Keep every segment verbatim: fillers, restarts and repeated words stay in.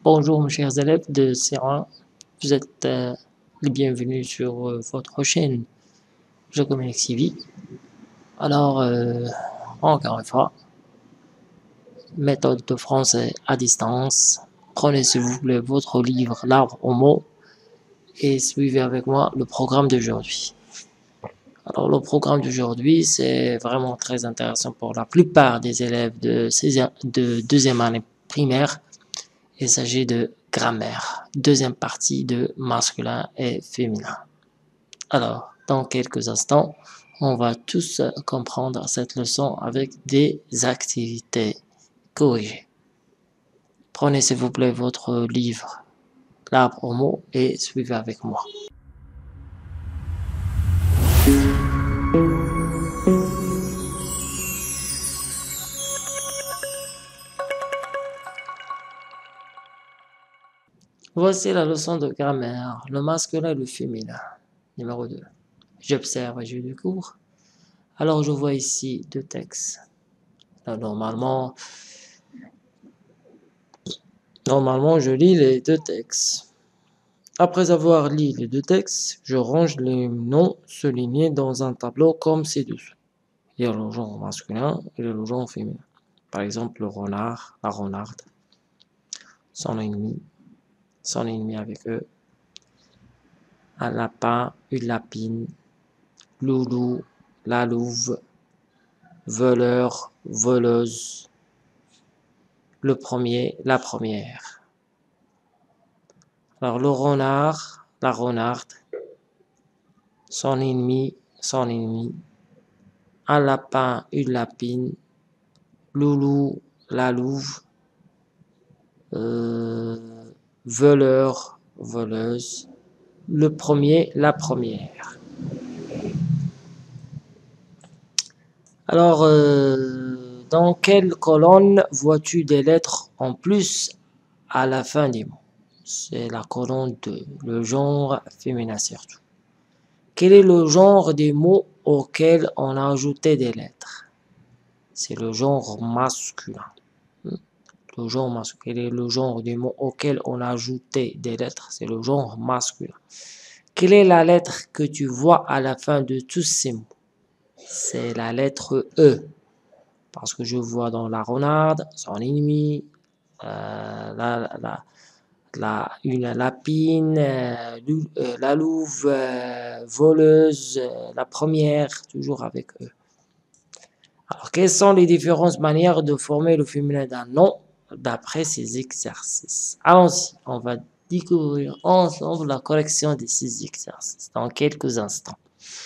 Bonjour mes chers élèves de C un, vous êtes euh, les bienvenus sur euh, votre chaîne Je communique C V. Alors, euh, encore une fois, méthode de français à distance. Prenez s'il vous plaît votre livre L'arbre aux mots et suivez avec moi le programme d'aujourd'hui. Alors le programme d'aujourd'hui, c'est vraiment très intéressant pour la plupart des élèves de, seizième, de deuxième année primaire. Il s'agit de grammaire, deuxième partie de masculin et féminin. Alors, dans quelques instants, on va tous comprendre cette leçon avec des activités corrigées. Prenez s'il vous plaît votre livre, L'arbre aux mots, et suivez avec moi. Voici la leçon de grammaire, le masculin et le féminin. Numéro deux. J'observe et je découvre. Alors, je vois ici deux textes. Là, normalement, normalement, je lis les deux textes. Après avoir lu les deux textes, je range les noms soulignés dans un tableau comme ci-dessous. Il y a le genre masculin et le genre féminin. Par exemple, le renard, la renarde, son ennemi, son ennemi avec eux, un lapin, une lapine, loulou, la louve, voleur, voleuse, le premier, la première. Alors le renard, la renarde, son ennemi, son ennemi, un lapin, une lapine, loulou, la louve, euh, voleur, voleuse, le premier, la première. Alors, euh, dans quelle colonne vois-tu des lettres en plus à la fin des mots? C'est la colonne de le genre féminin surtout. Quel est le genre des mots auxquels on a ajouté des lettres? C'est le genre masculin. Le genre masculin. Quel est le genre des mots auxquels on a ajouté des lettres? C'est le genre masculin. Quelle est la lettre que tu vois à la fin de tous ces mots? C'est la lettre E. Parce que je vois dans la renarde, son ennemi, euh, la, la, la, une lapine, euh, la louve, euh, voleuse, euh, la première, toujours avec eux. Alors, quelles sont les différentes manières de former le féminin d'un nom d'après ces exercices? Allons-y, on va découvrir ensemble la correction de ces exercices dans quelques instants.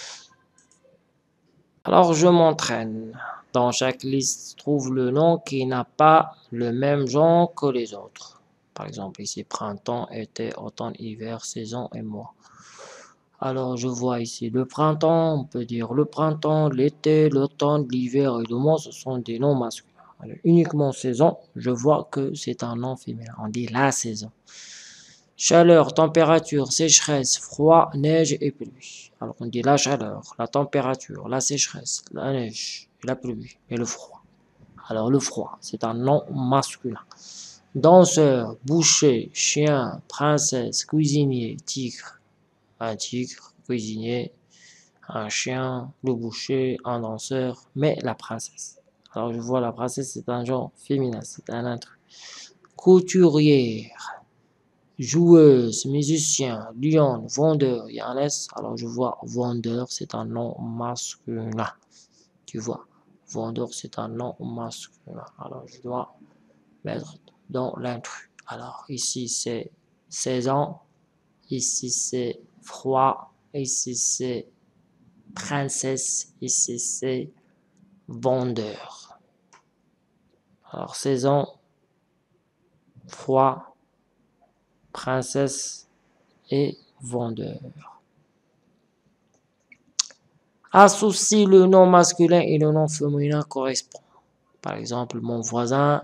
Alors, je m'entraîne. Dans chaque liste, trouve le nom qui n'a pas le même genre que les autres. Par exemple, ici, printemps, été, automne, hiver, saison et mois. Alors, je vois ici le printemps, on peut dire le printemps, l'été, l'automne, l'hiver et le mois, ce sont des noms masculins. Alors, uniquement saison, je vois que c'est un nom féminin. On dit la saison. Chaleur, température, sécheresse, froid, neige et pluie. Alors, on dit la chaleur, la température, la sécheresse, la neige, la pluie et le froid. Alors, le froid, c'est un nom masculin. Danseur, boucher, chien, princesse, cuisinier, tigre. Un tigre, cuisinier, un chien, le boucher, un danseur, mais la princesse. Alors, je vois la princesse, c'est un genre féminin, c'est un intrus. Couturière, joueuse, musicien, lion, vendeur, il y a un S. Alors, je vois vendeur, c'est un nom masculin. Tu vois, vendeur, c'est un nom masculin. Alors, je dois mettre dans l'intrus. Alors, ici, c'est saison. Ici, c'est froid. Ici, c'est princesse. Ici, c'est vendeur. Alors, saison, froid, princesse et vendeur. Associe le nom masculin et le nom féminin correspond. Par exemple, mon voisin,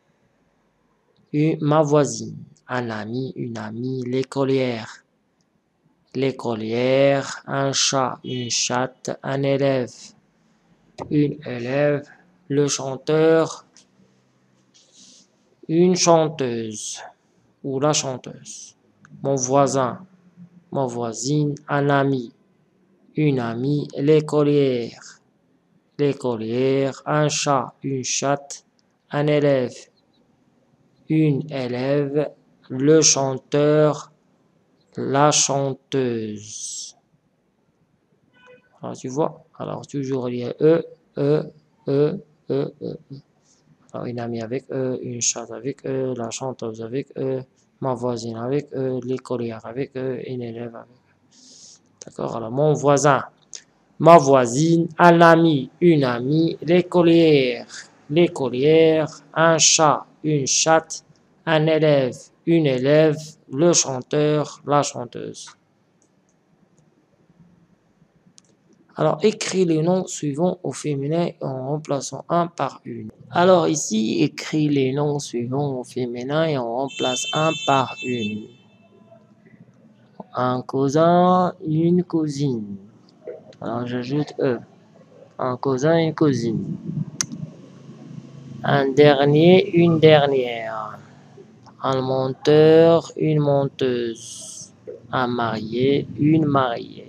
ma voisine, un ami, une amie, l'écolière. L'écolière, un chat, une chatte, un élève, une élève, le chanteur, une chanteuse. ou la chanteuse. Mon voisin, ma voisine, un ami, une amie, l'écolière, l'écolière, un chat, une chatte, un élève, une élève, le chanteur, la chanteuse. Alors tu vois, alors toujours il y a E, E, E, E, E. Alors une amie avec E, une chatte avec E, la chanteuse avec E, ma voisine avec E, l'écolière avec E, une élève avec E. D'accord, alors mon voisin, ma voisine, un ami, une amie, l'écolière, l'écolière, un chat, une chatte, un élève, une élève, le chanteur, la chanteuse. Alors, écris les noms suivants au féminin en remplaçant un par une. Alors ici, écris les noms suivants au féminin et on remplace un par une. Un cousin, une cousine. Alors j'ajoute E. Un cousin, une cousine. Un dernier, une dernière. Un monteur, une monteuse. Un marié, une mariée.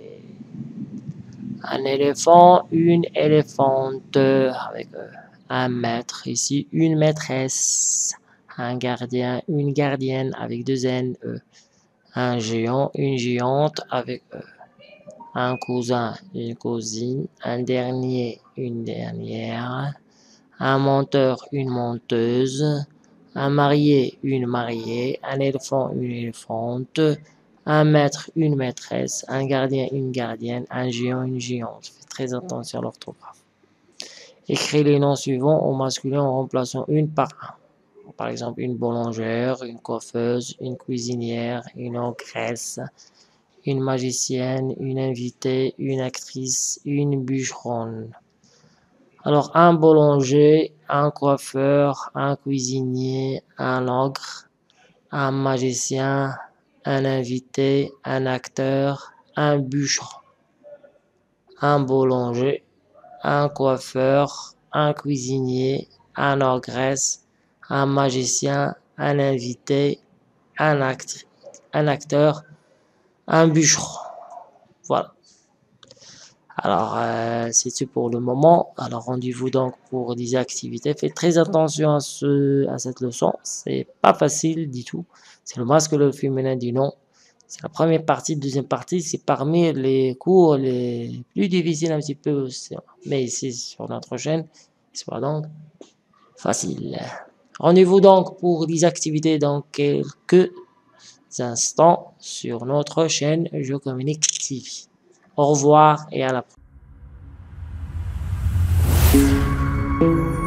Un éléphant, une éléphante avec eux. Un maître ici, une maîtresse. Un gardien, une gardienne avec deux N, E. Un géant, une géante avec E. Un cousin, une cousine. Un dernier, une dernière. Un monteur, une monteuse. Un marié, une mariée. Un éléphant, une éléphante. Un maître, une maîtresse, un gardien, une gardienne, un géant, une géante. Faites très attention à l'orthographe. Écris les noms suivants au masculin en remplaçant une par un. Par exemple, une boulangère, une coiffeuse, une cuisinière, une ogresse, une magicienne, une invitée, une actrice, une bûcheronne. Alors, un boulanger, un coiffeur, un cuisinier, un ogre, un magicien, un invité, un acteur, un bûcheron, un boulanger, un coiffeur, un cuisinier, un ogresse, un magicien, un invité, un, act un acteur, un bûcheron. Voilà. Alors, euh, c'est tout pour le moment. Alors, rendez-vous donc pour des activités. Faites très attention à, ce, à cette leçon. C'est pas facile du tout. C'est le masculin, le féminin du nom. C'est la première partie. Deuxième partie, c'est parmi les cours les plus difficiles un petit peu. Mais ici, sur notre chaîne, c'est donc facile. Rendez-vous donc pour des activités dans quelques instants sur notre chaîne Je Communique T V. Au revoir et à la prochaine.